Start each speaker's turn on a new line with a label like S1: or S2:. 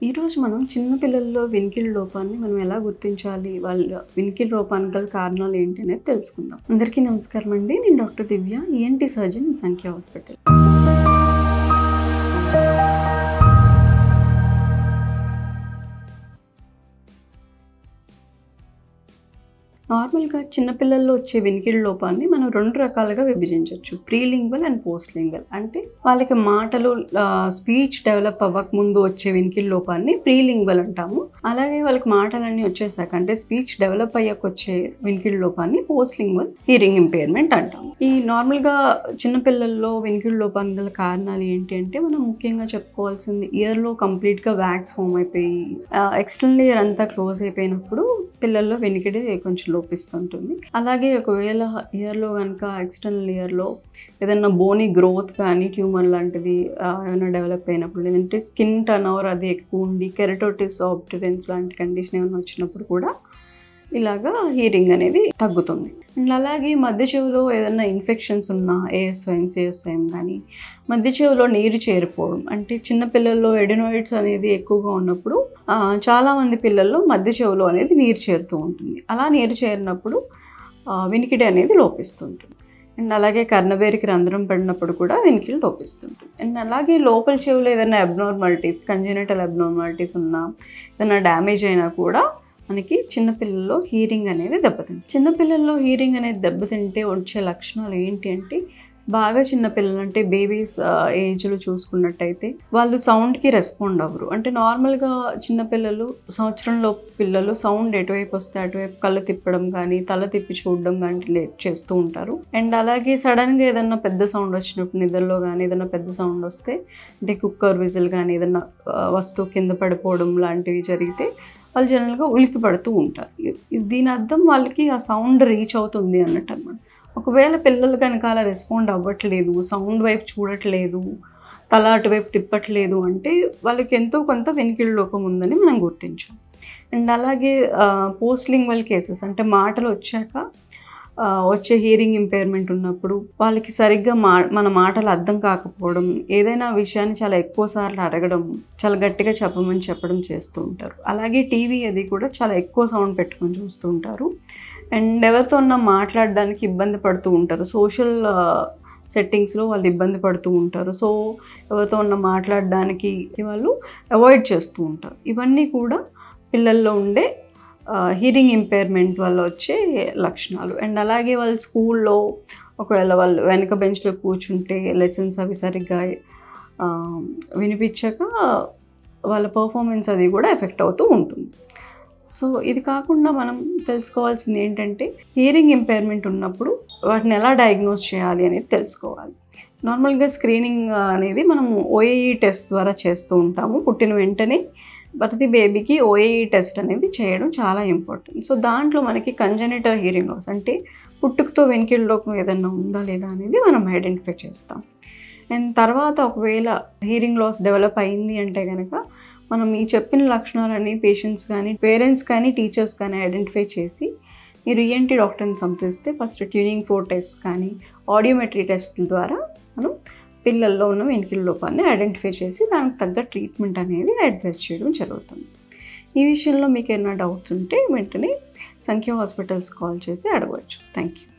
S1: ఈరోజు మనం చిన్న పిల్లల్లో వినికిడి లోపాన్ని మనం ఎలా గుర్తించాలి, వాళ్ళ వినికిడి లోపానికి గల కారణాలు ఏంటి అనేది తెలుసుకుందాం. అందరికీ నమస్కారం అండి. నేను doctor Divya, ENT surgeon Sankhya hospital. నార్మల్గా చిన్నపిల్లల్లో వచ్చే వినికిడి లోపాన్ని మనం రెండు రకాలుగా విభజించవచ్చు, ప్రీలింగ్వల్ అండ్ పోస్ట్ లింగ్వల్. అంటే వాళ్ళకి మాటలు స్పీచ్ డెవలప్ అవ్వకముందు వచ్చే వినికిడి లోపాన్ని ప్రీలింగ్వల్ అంటాము. అలాగే వాళ్ళకి మాటలన్నీ వచ్చేసాక అంటే స్పీచ్ డెవలప్ అయ్యాక వచ్చే వినికిడి లోపాన్ని పోస్ట్ లింగ్వల్ హియరింగ్ ఇంపైర్మెంట్ అంటాము. ఈ నార్మల్గా చిన్నపిల్లల్లో వినికిడి లోపానికి గల కారణాలు ఏంటి అంటే మనం ముఖ్యంగా చెప్పుకోవాల్సింది ఇయర్లో కంప్లీట్గా వ్యాక్స్ ఫామ్ అయిపోయి ఎక్స్టర్నల్ ఇయర్ అంతా క్లోజ్ అయిపోయినప్పుడు పిల్లల్లో వినికిడి కొంచెం లోపిస్తుంటుంది. అలాగే ఒకవేళ ఇయర్లో కనుక ఎక్స్టర్నల్ ఇయర్లో ఏదైనా బోనీ గ్రోత్ కానీ ట్యూమర్ లాంటిది ఏమైనా డెవలప్ అయినప్పుడు, లేదంటే స్కిన్ టర్న్ ఓవర్ అది ఎక్కువ ఉండి కెరటోటిస్ ఆబ్టరెన్స్ లాంటి కండిషన్ ఏమైనా వచ్చినప్పుడు కూడా ఇలాగా హీరింగ్ అనేది తగ్గుతుంది. అండ్ అలాగే మధ్య చెవిలో ఏదైనా ఇన్ఫెక్షన్స్ ఉన్నా ఏఎస్ఐఎం సిఎస్ఐఎం కానీ మధ్య చెవిలో నీరు చేరిపోవడం, అంటే చిన్నపిల్లల్లో ఎడినాయిడ్స్ అనేది ఎక్కువగా ఉన్నప్పుడు చాలామంది పిల్లల్లో మధ్య చెవిలో అనేది నీరు చేరుతూ ఉంటుంది. అలా నీరు చేరినప్పుడు వినికిడి అనేది లోపిస్తుంటుంది. అండ్ అలాగే కర్ణబేరికి రంధ్రం పడినప్పుడు కూడా వినికిడి లోపిస్తుంటుంది. అండ్ అలాగే లోపల చెవిలో ఏదైనా అబ్నార్మాలిటీస్, కంజెనిటల్ అబ్నార్మాలిటీస్ ఉన్నా, ఏదైనా డ్యామేజ్ అయినా కూడా మనకి చిన్నపిల్లల్లో హీరింగ్ అనేది దెబ్బతింటుంది. చిన్నపిల్లల్లో హీరింగ్ అనేది దెబ్బతింటే వచ్చే లక్షణాలు ఏంటి అంటే, బాగా చిన్నపిల్లలు అంటే బేబీస్ ఏజ్లో చూసుకున్నట్టయితే వాళ్ళు సౌండ్కి రెస్పాండ్ అవ్వరు. అంటే నార్మల్గా చిన్నపిల్లలు సంవత్సరంలోపు పిల్లలు సౌండ్ ఎటువైపు వస్తే అటువైపు కళ్ళు తిప్పడం కానీ తల తిప్పి చూడడం కానీ లేట్ చేస్తూ ఉంటారు. అండ్ అలాగే సడన్గా ఏదన్నా పెద్ద సౌండ్ వచ్చినప్పుడు నిద్రలో కానీ ఏదైనా పెద్ద సౌండ్ వస్తే, అంటే కుక్కర్ విజిల్ కానీ ఏదైనా వస్తువు కింద పడిపోవడం లాంటివి జరిగితే వాళ్ళు జనరల్గా ఉలికి పడుతూ ఉంటారు. దీని అర్థం వాళ్ళకి ఆ సౌండ్ రీచ్ అవుతుంది అన్నట్టు అనమాట. ఒకవేళ పిల్లలు కనుక అలా రెస్పాండ్ అవ్వట్లేదు, సౌండ్ వైపు చూడట్లేదు, తల అటువైపు తిప్పట్లేదు అంటే వాళ్ళకి ఎంతో కొంత వినికిడి లోపం ఉందని మనం గుర్తించాం. అండ్ అలాగే పోస్ట్ లింగ్వల్ కేసెస్ అంటే మాటలు వచ్చాక వచ్చే హీరింగ్ ఇంపైర్మెంట్ ఉన్నప్పుడు వాళ్ళకి సరిగ్గా మన మాటలు అర్థం కాకపోవడం, ఏదైనా విషయాన్ని చాలా ఎక్కువ సార్లు అడగడం, చాలా గట్టిగా చెప్పడం చేస్తూ ఉంటారు. అలాగే టీవీ అది కూడా చాలా ఎక్కువ సౌండ్ పెట్టుకొని చూస్తూ ఉంటారు. అండ్ ఎవరితో మాట్లాడడానికి ఇబ్బంది పడుతూ ఉంటారు. సోషల్ సెట్టింగ్స్లో వాళ్ళు ఇబ్బంది పడుతూ ఉంటారు. సో ఎవరితో మాట్లాడడానికి వాళ్ళు అవాయిడ్ చేస్తూ ఉంటారు. ఇవన్నీ కూడా పిల్లల్లో ఉండే హీరింగ్ ఇంపైర్మెంట్ వల్ల వచ్చే లక్షణాలు. అండ్ అలాగే వాళ్ళు స్కూల్లో ఒకవేళ వాళ్ళు వెనక బెంచ్లో కూర్చుంటే లెసన్స్ అవి సరిగ్గా వినిపించక వాళ్ళ పర్ఫార్మెన్స్ అది కూడా ఎఫెక్ట్ అవుతూ ఉంటుంది. సో ఇది కాకుండా మనం తెలుసుకోవాల్సింది ఏంటంటే, హీరింగ్ ఇంపైర్మెంట్ ఉన్నప్పుడు వాటిని ఎలా డయాగ్నోస్ చేయాలి అనేది తెలుసుకోవాలి. నార్మల్గా స్క్రీనింగ్ అనేది మనం ఓఏఈ టెస్ట్ ద్వారా చేస్తూ ఉంటాము. పుట్టిన వెంటనే ప్రతి బేబీకి ఓఏఈ టెస్ట్ అనేది చేయడం చాలా ఇంపార్టెంట్. సో దాంట్లో మనకి కంజెనిటల్ హీరింగ్ లాస్ అంటే పుట్టుకతో వినికిడి లోపం ఏదైనా ఉందా లేదా అనేది మనం ఐడెంటిఫై చేస్తాం. అండ్ తర్వాత ఒకవేళ హీరింగ్ లాస్ డెవలప్ అయింది అంటే కనుక మనం ఈ చెప్పిన లక్షణాలన్నీ పేషెంట్స్ కానీ పేరెంట్స్ కానీ టీచర్స్ కానీ ఐడెంటిఫై చేసి మీరు ఈఎన్టీ డాక్టర్ని సంప్రదిస్తే ఫస్ట్ ట్యూనింగ్ ఫోర్ టెస్ట్ కానీ ఆడియోమెట్రీ టెస్ట్ల ద్వారా మనం పిల్లల్లో ఉన్న వినికిడి లోపాన్ని ఐడెంటిఫై చేసి దానికి తగ్గ ట్రీట్మెంట్ అనేది అడ్వైస్ చేయడం జరుగుతుంది. ఈ విషయంలో మీకు ఏమైనా డౌట్స్ ఉంటే వెంటనే సంఖ్య హాస్పిటల్స్ కాల్ చేసి అడగవచ్చు. Thank you.